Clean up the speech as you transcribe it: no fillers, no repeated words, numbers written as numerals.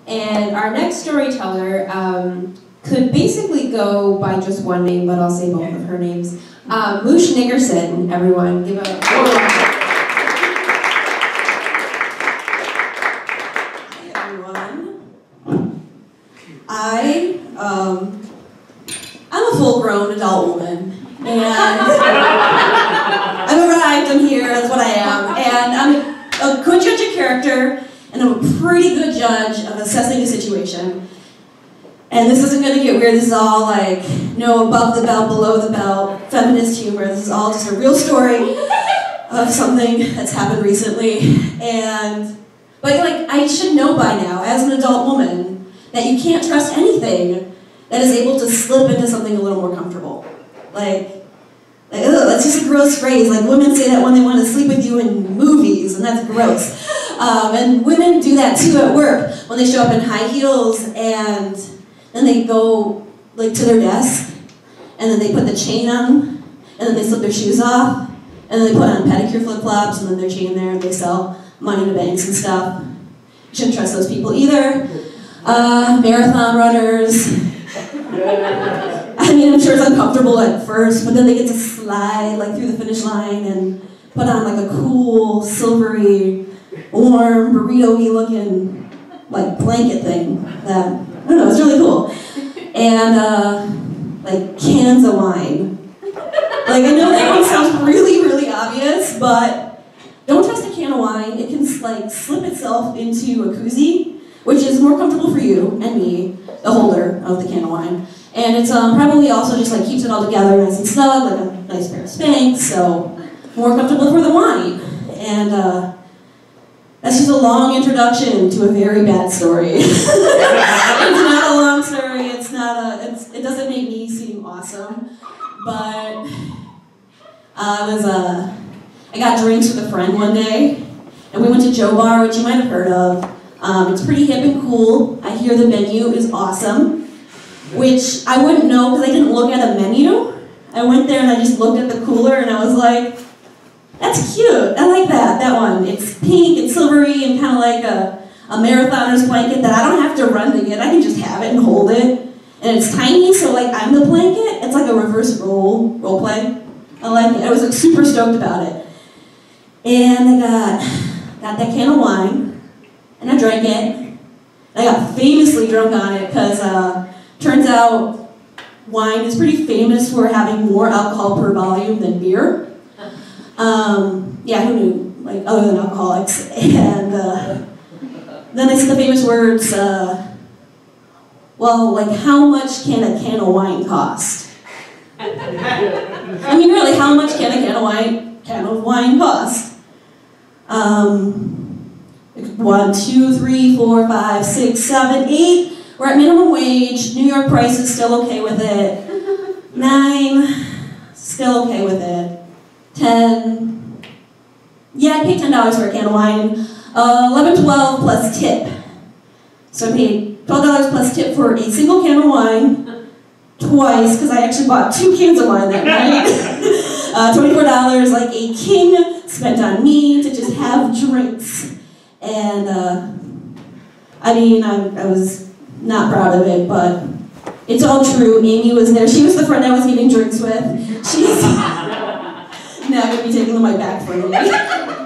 And our next storyteller could basically go by just one name, but I'll say both of her names. Mooshe Nickerson, everyone. Give a Hey everyone. I'm a full-grown adult woman, and I've arrived, I'm here, that's what I am, and I'm a good judge of character, and I'm a pretty good judge of assessing a situation. And this isn't going to get weird, this is all like, no above the belt, below the belt, feminist humor, this is all just a real story of something that's happened recently. But like, I should know by now, as an adult woman, that you can't trust anything that is able to slip into something a little more comfortable. Ugh, that's just a gross phrase. Like, women say that when they want to sleep with you in movies, and that's gross. And women do that too at work, when they show up in high heels and then they go like to their desk, and then they put the chain on, and then they slip their shoes off, and then they put on pedicure flip-flops, and then their chain there, and they sell money to banks and stuff. You shouldn't trust those people either. Marathon runners. I mean, I'm sure it's uncomfortable at first, but then they get to slide like through the finish line and put on like a cool, silvery, warm, burrito-y looking like blanket thing that, I don't know, it's really cool. And like cans of wine. Like, I know that one sounds really, really obvious, but don't trust a can of wine. It can like slip itself into a koozie, which is more comfortable for you and me, the holder of the can of wine. And it's probably also just like keeps it all together nice and snug, like a nice pair of Spanx, so more comfortable for the wine. And that's just a long introduction to a very bad story. It's not a long story, it doesn't make me seem awesome, but I got drinks with a friend one day, and we went to Joe Bar, which you might have heard of. It's pretty hip and cool. I hear the menu is awesome, which I wouldn't know because I didn't look at a menu. I went there and I just looked at the cooler and I was like, that's cute, I like that one. It's pink and silvery and kind of like a marathoner's blanket that I don't have to run to get. I can just have it and hold it. And it's tiny, so like I'm the blanket. It's like a reverse role play. I like it. I was like super stoked about it. And I got that can of wine, and I drank it. I got famously drunk on it because turns out wine is pretty famous for having more alcohol per volume than beer. Yeah, who knew? Like, other than alcoholics. And then I said the famous words, well, like, how much can a can of wine cost? I mean, really, how much can a can of wine cost? 1, 2, 3, 4, 5, 6, 7, 8. We're at minimum wage. New York price is still okay with it. 9, still okay with it. 10, yeah, I paid $10 for a can of wine. 11, 12 plus tip. So I paid $12 plus tip for a single can of wine twice, because I actually bought 2 cans of wine that night. $24 like a king spent on me to just have drinks. And I mean, I was not proud of it, but it's all true. Amy was there. She was the friend I was getting drinks with. She's now going to be taking them right back from me.